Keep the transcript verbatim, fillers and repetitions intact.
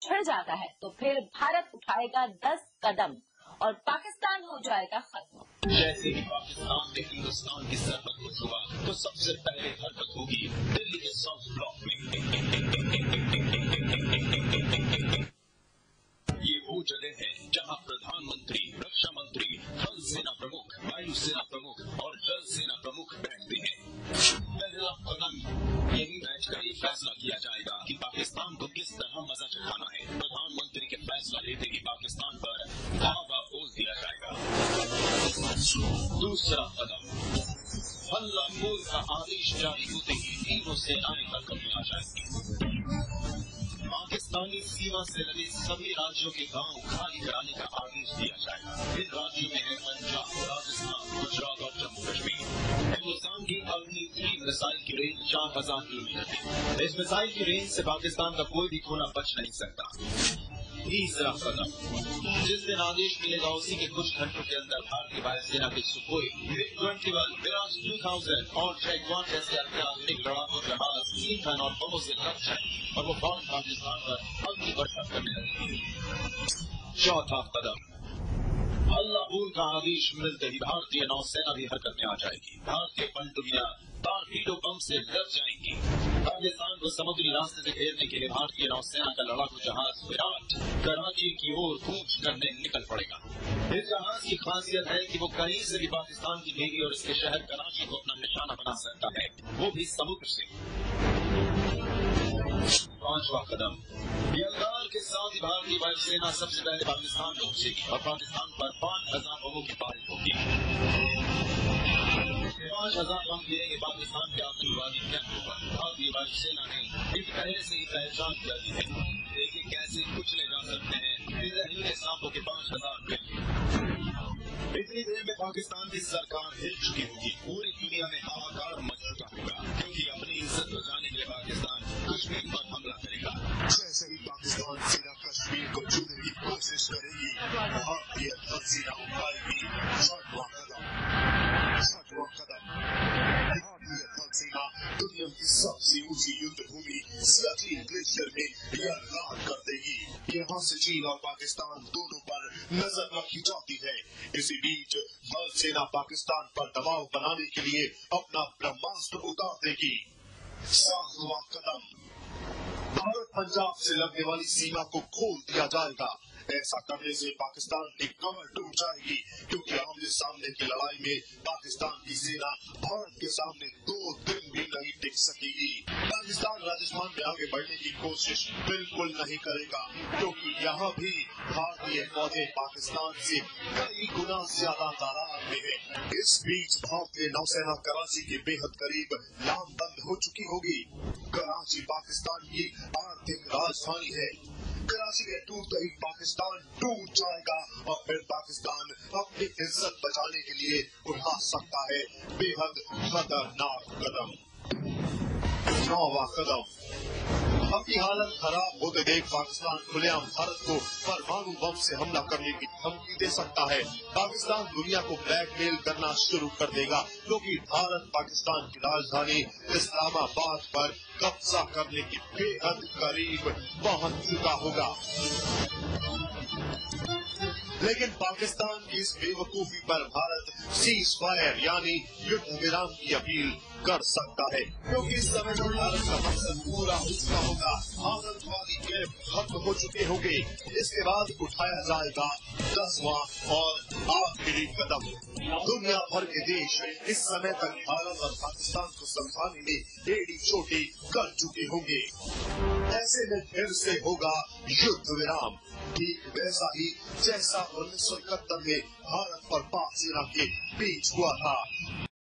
छिड़ जाता है तो फिर भारत उठाएगा दस कदम और पाकिस्तान हो जाएगा खत्म। जैसे ही पाकिस्तान में हिंदुस्तान की सरहद को छुआ तो सबसे पहले हरकत होगी दिल्ली के साउथ ब्लॉक में। ये वो जगह है जहां प्रधानमंत्री, रक्षा मंत्री, थल सेना प्रमुख, वायु सेना प्रमुख और जल सेना प्रमुख बैठते हैं। पहला कदम यही बैठकर ये फैसला किया जाएगा कि पाकिस्तान को किस तरह मजा चखाना है। प्रधानमंत्री के फैसला लेते ही पाकिस्तान पर धावा बोल दिया जाएगा। दूसरा कदम, हल्ला बोल का आदेश जारी होते ही तीनों सेनाएं हरकत में आ जाएंगी। पाकिस्तानी सीमा से लगे सभी राज्यों के गांव खाली कराने का आदेश दिया जाएगा। इन राज्यों में है पंजाब, राजस्थान, गुजरात और जम्मू कश्मीर। हिंदुस्तान की अग्नि तीन मिसाइल की रेंज चार हजार किलोमीटर है। इस मिसाइल की रेंज से पाकिस्तान का कोई भी कोना बच नहीं सकता। तीसरा कदम, जिस दिन आदेश मिलेगा उसी के कुछ घंटों के अंदर भारतीय वायुसेना के Sukhoi, MiG twenty one, Mirage two thousand और जैगवार जैसे अत्याधुनिक लड़ाकू जहाज ईंधन और बमों से लग जाए और वो फौरन पाकिस्तान पर अग्नि वर्षा करने लगे। चौथा कदम, अल्लाह बोल का आदेश मिलते ही भारतीय नौसेना भी हरकत में आ जाएगी। भारतीय पनडुब्बियां टॉर्पीडो बम से लग जाएंगी। पाकिस्तान को समुद्री रास्ते से घेरने के लिए भारतीय नौसेना का लड़ाकू जहाज विराट कराची की ओर कूच करने निकल पड़ेगा। इस जहाज की खासियत है कि वो कहीं से भी पाकिस्तान की नेवी और इसके शहर कराची को अपना निशाना बना सकता है, वो भी समुद्र से। पांचवा कदम, यलगार के साथ ही भारतीय वायुसेना सबसे पहले पाकिस्तान पहुंचेगी और पाकिस्तान पर पांच हजार बमों की बारिश होगी। पांच हजार बम गिरेंगे पाकिस्तान के आतंकवादी कैंपों पर। भारतीय वायुसेना ने इस पहले से ही पहचान कर दी है। देखिए कैसे कुचले जा सकते हैं इन जहरीले सांपों के पांच हजार पेड़। इतनी देर में पाकिस्तान की सरकार हिल चुकी होगी। पूरी दुनिया में हाहाकार मच चुका होगा, क्योंकि अपनी इज्जत बचाने के लिए पाकिस्तान कश्मीर पर हमला करेगा। जैसे ही पाकिस्तान सेना कश्मीर को छूने की कोशिश करेगी, भारतीय थल सेना उठाएगी छठवां कदम। छठवां कदम, भारतीय थल सेना दुनिया की सबसे ऊंची युद्ध भूमि सियाचिन ग्लेशियर में यह रात कर देगी। यहाँ से चीन और पाकिस्तान दोनों पर नजर रखी जाती है। इसी बीच थल सेना पाकिस्तान पर दबाव बनाने के लिए अपना ब्रह्मास्त्र उतार देगी। सातवां कदम, भारत पंजाब से लगने वाली सीमा को खोल दिया जाएगा। ऐसा करने से पाकिस्तान की कमर टूट जाएगी, क्योंकि आमने सामने की लड़ाई में पाकिस्तान की सेना भारत के सामने दो दिन भी नहीं टिक सकेगी। पाकिस्तान राजस्थान में आगे बढ़ने की कोशिश बिल्कुल नहीं करेगा, क्योंकि यहाँ भी भारतीय फौजें पाकिस्तान से कई गुना ज्यादा तादाद में है। इस बीच भारतीय नौसेना कराची के बेहद करीब लामबंद हो चुकी होगी। कराची पाकिस्तान की आर्थिक राजधानी है। कराची के टूटते ही पाकिस्तान टूट जाएगा और फिर पाकिस्तान अपनी इज्जत बचाने के लिए उठा सकता है बेहद खतरनाक कदम। नौवां कदम, अपनी हालत खराब होते देख पाकिस्तान खुलेआम भारत को परमाणु बम से हमला करने की धमकी दे सकता है। पाकिस्तान दुनिया को ब्लैकमेल करना शुरू कर देगा, क्योंकि भारत पाकिस्तान की राजधानी इस्लामाबाद पर कब्जा करने के बेहद करीब पहुंच चुका होगा। लेकिन पाकिस्तान की इस बेवकूफी पर भारत सीज फायर यानी युद्ध विराम की अपील कर सकता है, क्योंकि इस समय जो भारत का मकसद पूरा हो चुका होगा, आतंकवादी कैंप खत्म हो चुके होंगे। इसके बाद उठाया जाएगा दसवां और आखिरी कदम। दुनिया भर के देश इस समय तक भारत और पाकिस्तान को समझाने में एड़ी चोटी कर चुके होंगे। ऐसे में फिर से होगा युद्ध विराम, ठीक वैसा ही जैसा उन्नीस सौ इकहत्तर में भारत और पाक सेना के बीच हुआ था।